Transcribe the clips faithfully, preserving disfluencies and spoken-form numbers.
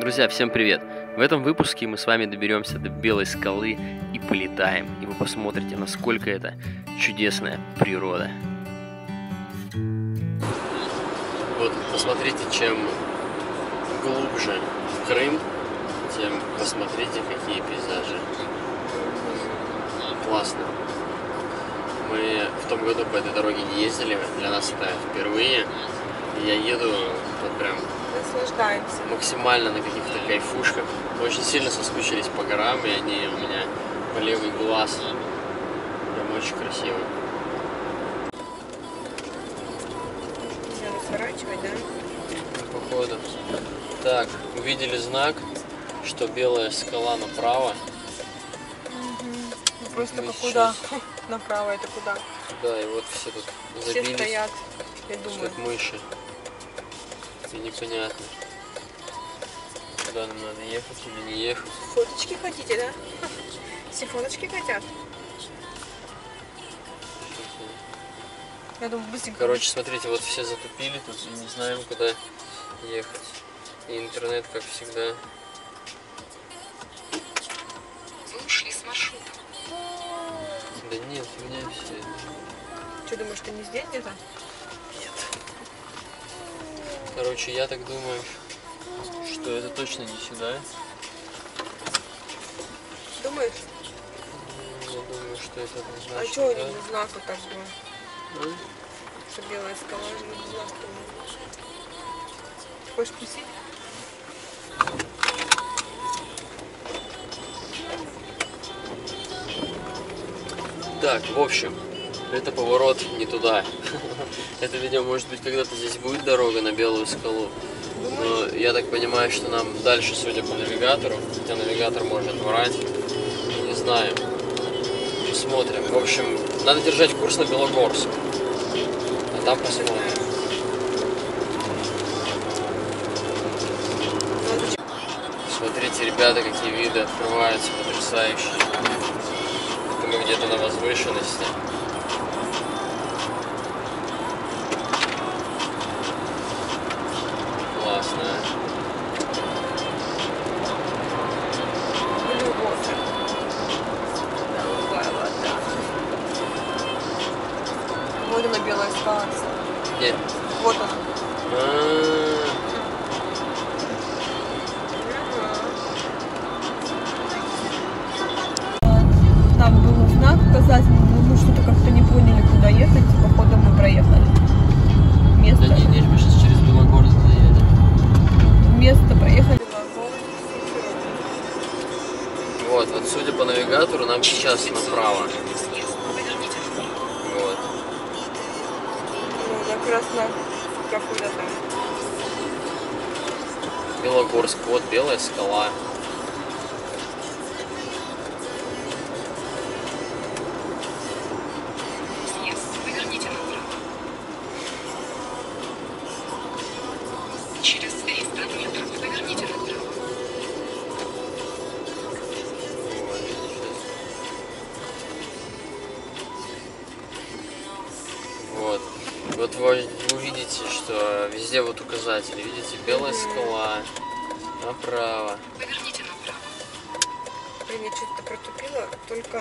Друзья, всем привет! В этом выпуске мы с вами доберемся до Белой скалы и полетаем, и вы посмотрите, насколько это чудесная природа. Вот, посмотрите, чем глубже в Крым, тем посмотрите, какие пейзажи. Классно. Мы в том году по этой дороге не ездили, для нас это впервые. И я еду вот прям наслаждаемся. Максимально на каких-то кайфушках. Мы очень сильно соскучились по горам, и они у меня по левый глаз. Прям очень красиво. Надо сворачивать, да? Походу. Так, увидели знак, что белая скала направо. Угу. Просто Мы куда? сейчас... Направо это куда? Да, и вот все тут забились. Все стоят, я думаю. Как мыши. И непонятно, куда нам надо ехать или не ехать. Фоточки хотите, да? Все фоточки хотят. Я думаю, быстренько. Короче, смотрите, вот все затупили тут и не знаем, куда ехать. И интернет, как всегда. Вы ушли с маршрута. Да нет, у меня все. Что, думаешь, что не здесь где-то? Нет. Короче, я так думаю, что это точно не сюда. Думаешь? Я думаю, что это однозначно. А что у них без знака так было? А? Что белая скала же без знака. Хочешь спросить? Так, в общем, это поворот не туда. Это, видимо, может быть, когда-то здесь будет дорога на Белую скалу. Но я так понимаю, что нам дальше, судя по навигатору, хотя навигатор может врать, не знаю. Посмотрим. В общем, надо держать курс на Белогорск. А там посмотрим. Смотрите, ребята, какие виды открываются, потрясающие. Это мы где-то на возвышенности. Классно. Глубокая. Голубая вода. Вот она, белая скала. Где? Вот она. А-а-а. Там был знак указательный, но мы что-то как-то не поняли, куда ехать. Походу мы проехали. Место. Да не, не, мы сейчас через Белогорск заедем. Место проехали. Вот, вот судя по навигатору, нам сейчас направо. Вот. Ну, как раз на какой-то там. Белогорск, вот белая скала. Через триста метров поверните направо. Вот. Вот вы увидите, что везде вот указатели. Видите, белая скала. Направо. Поверните направо. Блин, я что-то протупила, только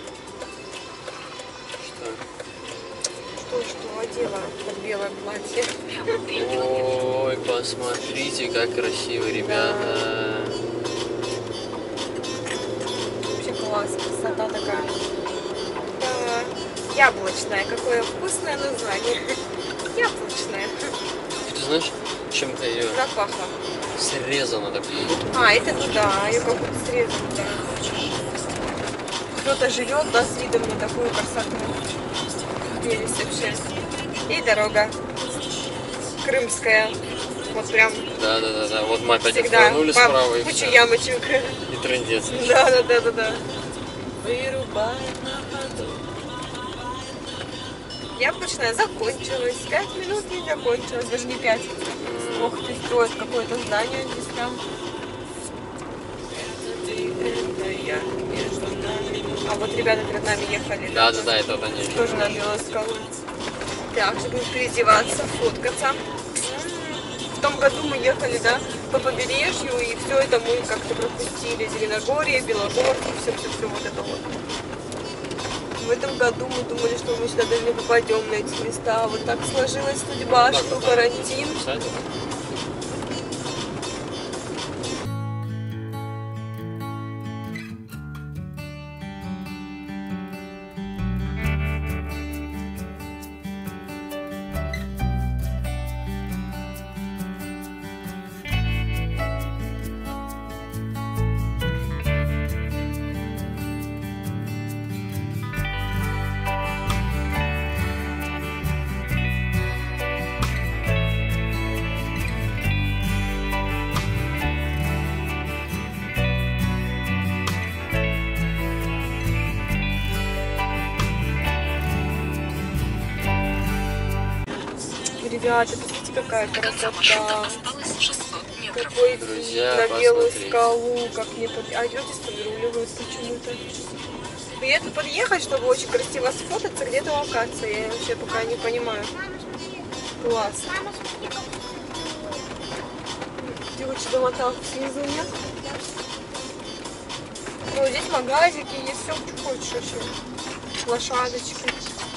Что? что, что одела под белое платье. Ой, посмотрите, как красиво, ребята. Вообще класс, красота такая. Да, яблочная, какое вкусное название. Яблочная. Ты знаешь, чем-то ее Запахло. срезано так. А, это ну да, ее как будто срезано, да. Кто-то живет, да, с видом на такую красоту. Прелесть вообще. И дорога крымская. Вот прям. Да, да, да, да. Вот мы опять Всегда отвернули справа и кучу все. ямочек. И трындец. Да, да, да, да, да. Вырубает на ходу. Яблочная закончилась. Пять минут не закончилась, даже не пять. Mm. Ох ты, строят какое-то здание здесь прям. А вот ребята перед нами ехали. Да, да, да, это вот они. Тоже на белую скалу. Так, чтобы переодеваться, фоткаться. в том году мы ехали, да, по побережью, и все это мы как-то пропустили. Зеленогорье, Белогорск, все-все-все вот это вот. В этом году мы думали, что мы сюда даже не попадем на эти места. Вот так сложилась судьба, Так, что вот так. карантин. Кстати, Ребята, посмотрите, какая До конца маршрута красота. осталось шестьсот метров. Какой Друзья, вид на белую посмотрите. скалу, как мне под... А люди выруливают почему-то. Где-то подъехать, чтобы очень красиво сфотаться, где-то локация. Я вообще пока не понимаю. Класс. Ты лучше домотал снизу, нет? Ну, здесь магазики, есть все, что хочешь вообще. Лошадочки.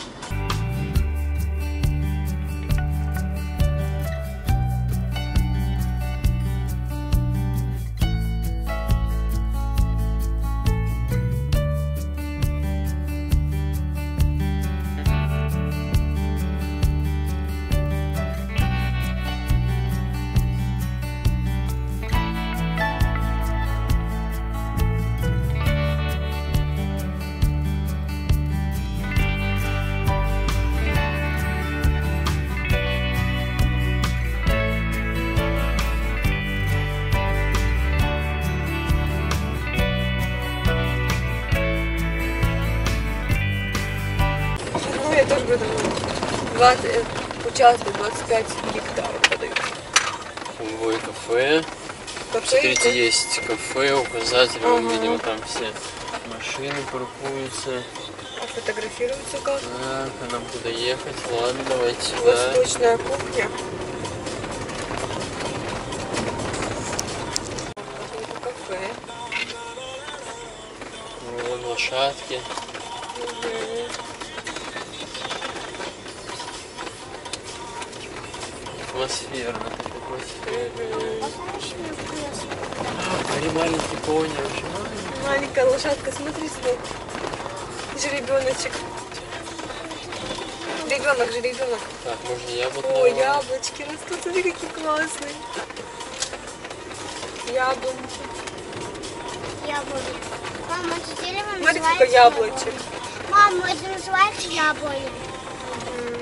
Ну, я тоже буду двадцать, участок двадцать пять гектаров подают. Конвой кафе. Кафе Смотрите, это- есть кафе, указатели, вон, Ага. видимо, там все машины паркуются. А фотографируется как? Так, а нам куда ехать? Ладно, давайте сюда. Восточная кухня. Какое-то кафе. Вон лошадки. Мгм. Атмосферно. Такой Мгм. Смотри, маленький пони, вообще маленький. Маленькая лошадка, смотри, смотри. Жеребеночек. Ребенок, жеребенок. Так, можно яблоко? Ой, нарвать? яблочки растут, смотри, какие классные. Яблоньки. Яблони. Мама, это дерево Смотри, называется сколько яблочек. Мама, это называется яблони. Мгм.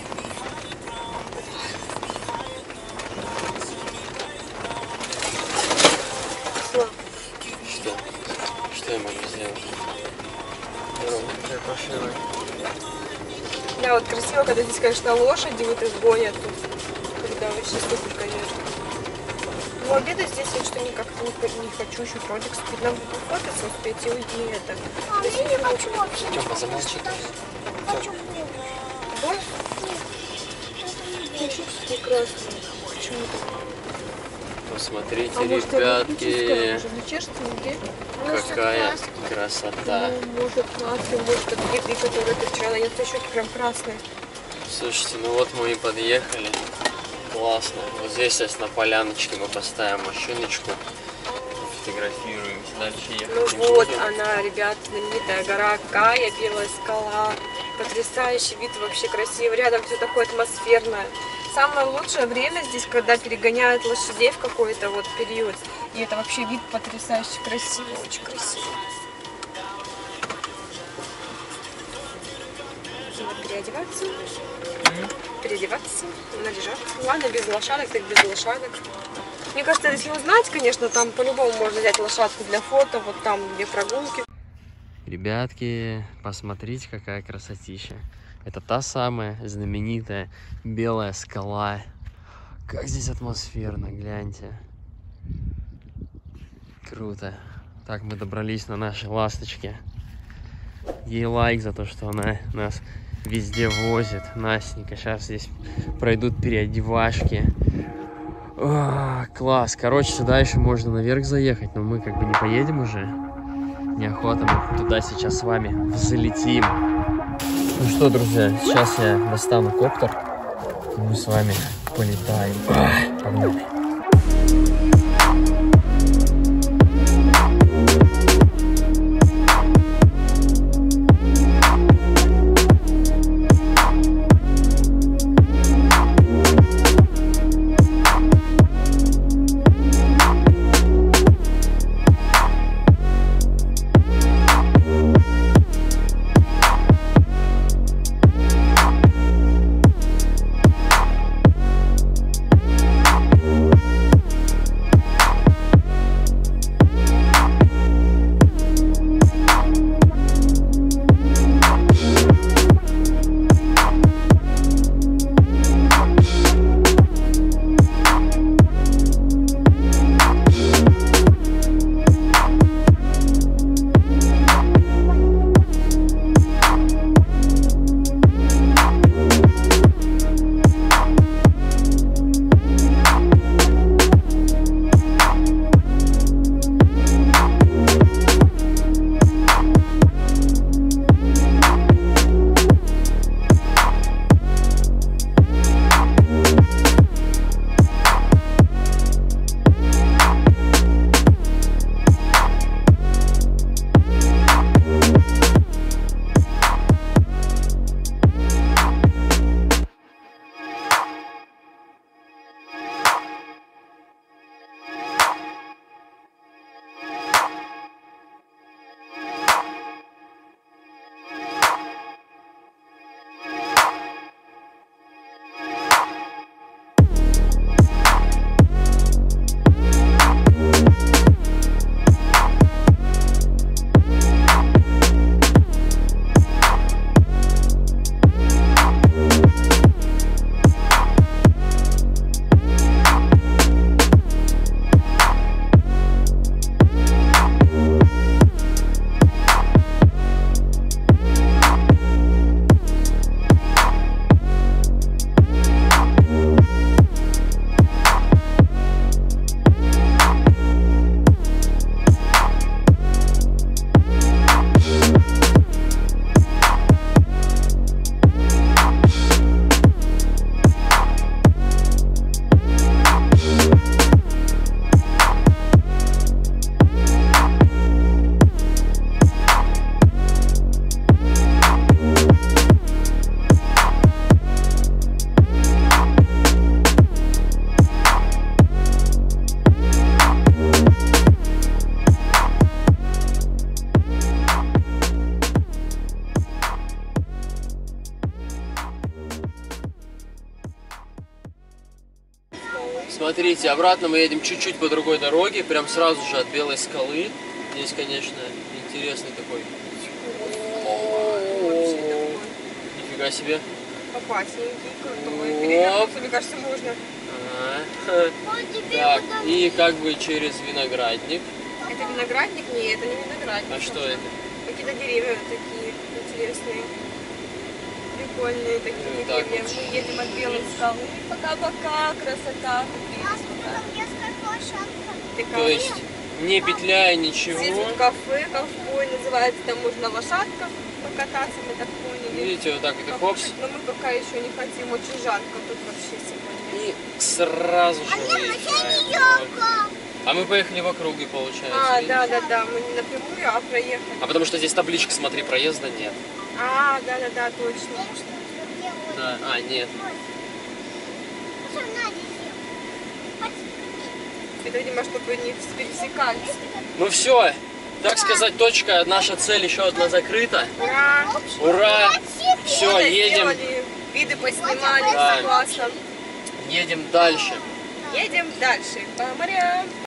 Всё. Что? Что я могу сделать? Здорово, какая машина. Да, вот красиво, когда здесь, конечно, лошади вот их гонят тут. Когда вообще супер, конечно. Но обеда здесь я что никак не, х- не хочу еще вроде успеть. Нам бы пофотаться, успеть и уйти это. Мама, я не хочу вообще. Тёма, замолчи ты. Хочу Больше? Прекрасно. Почему-то. Посмотрите, А может, я не ребятки, уже не чешется нигде? какая красота. Ну, может, краски, может, от еды, которые ты вчера наел, то щеки прям красные. Слушайте, ну вот мы и подъехали. Классно. Вот здесь сейчас на поляночке мы поставим машиночку. Фотографируемся. Дальше ехать Ну не вот будем. она, ребят, знаменитая гора Кая, белая скала. Потрясающий вид, вообще красивый. Рядом все такое атмосферное. Самое лучшее время здесь, когда перегоняют лошадей в какой-то вот период. И это вообще вид потрясающе красивый, очень красивый. Надо переодеваться. Переодеваться, наряжаться. Ладно, без лошадок, так без лошадок. Мне кажется, если узнать, конечно, там по-любому можно взять лошадку для фото, вот там, где прогулки. Ребятки, посмотрите, какая красотища. Это та самая знаменитая белая скала. Как здесь атмосферно, гляньте. Круто. Так, мы добрались на нашей ласточке. Ей лайк за то, что она нас везде возит. Настенька, сейчас здесь пройдут переодевашки. А, класс. Короче, дальше можно наверх заехать, но мы как бы не поедем уже. Неохота, мы туда сейчас с вами взлетим. Ну что, друзья, сейчас я достану коптер, и мы с вами полетаем. Ах, погнали. Смотрите, обратно мы едем чуть-чуть по другой дороге, прям сразу же от Белой скалы. Здесь, конечно, интересный такой. Нифига себе. Опасненький, крутой. Перевернуться, мне кажется, можно. Так, и как бы через виноградник. Это виноградник? Нет, это не виноградник. А что это? Какие-то деревья такие интересные. Прикольные такие Так деревья. вот. Мы едем от Белой скалы. Пока-пока, красота. То есть не петляя ничего. Здесь вот кафе, ковбой называется, там можно лошадках покататься, мы так поняли. Видите, вот так это хопс. Но мы пока еще не хотим, очень жарко тут вообще сегодня. И сразу же выезжаем. А мы поехали в округе, получается. А, видите? да, да, да, мы не напрямую, а проехали. А потому что здесь табличка, смотри, проезда нет. А, да, да, да, точно. Да, а, нет. Это, видимо, чтобы не пересекались. Ну все, так сказать, точка, наша цель еще одна закрыта. Ура! Ура! Все, Фото едем, сделали, виды поснимали, Да. все классно. едем дальше. Едем дальше по морям.